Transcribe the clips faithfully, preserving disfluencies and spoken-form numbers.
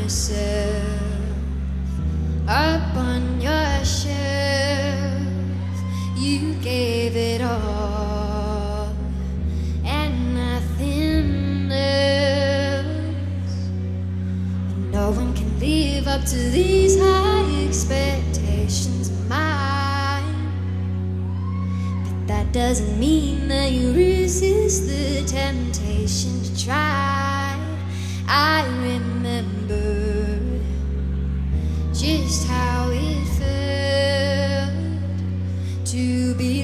myself up on your shelf. You gave it all and nothing else, and no one can live up to these high expectations of mine. But that doesn't mean that you resist the temptation to try. I remember just how it felt to be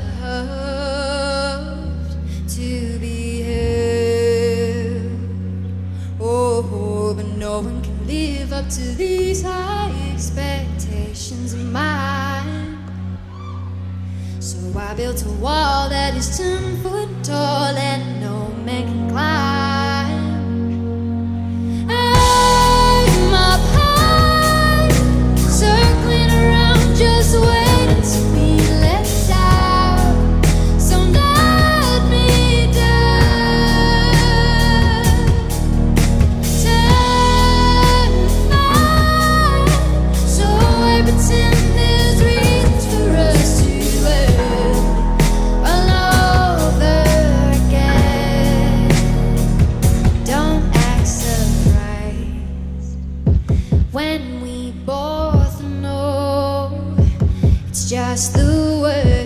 loved, to be held. Oh, but no one can live up to these high expectations of mine. So I built a wall that is ten foot tall and no man can climb. I'm up high, circling around, just waiting to be let down. So let me down. Terrified, so I pretend there's reasons for us to live all over again. Don't act surprised when we both know it's just the way,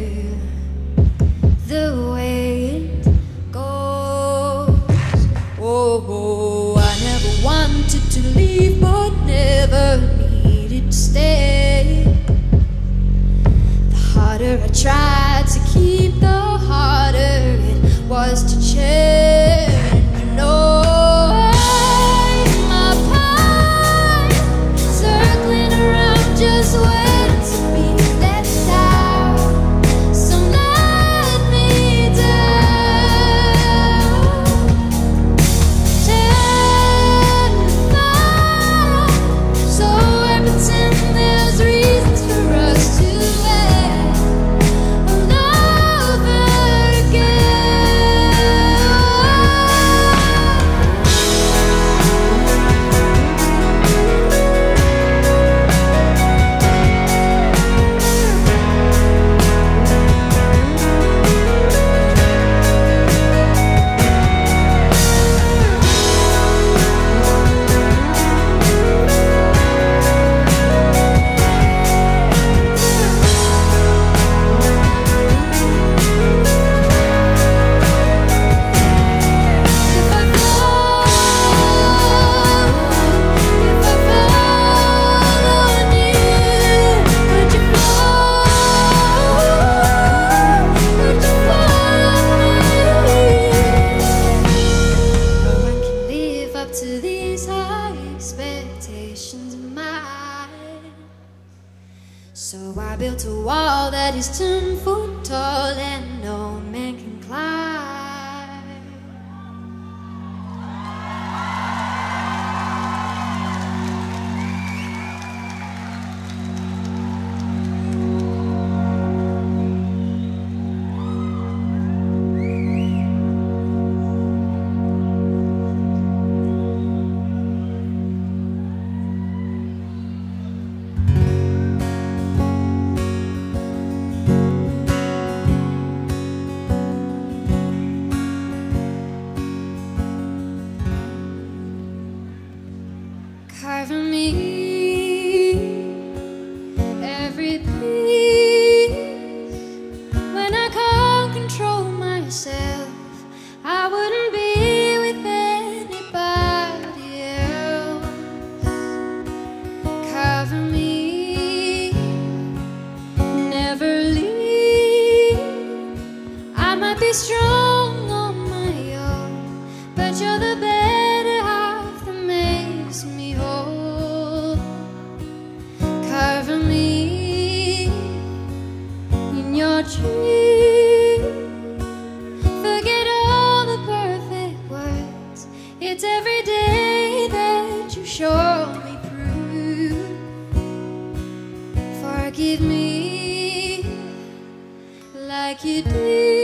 the way it goes. Oh, I never wanted to leave, but never needed to stay. The harder I tried to keep, the harder it was to change. You know, I'm up high, circling around, just waiting to be let down. So let me down. Terrified, so I pretend there's reasons for us to wait all over again. If I fall, if I fall on you, would you fall? Would you fall on me? No one can live up to these high expectations of mine. So I built a wall that is ten foot tall and no man can climb. Carving me every piece. When I can't control myself, I wouldn't be with anybody else. Carving me, never leave. I might be strong on my own, but you're the better half that makes me whole. Carving me in your dream. Forget all the perfect words. It's every day that you show me proof. Forgive me like you did.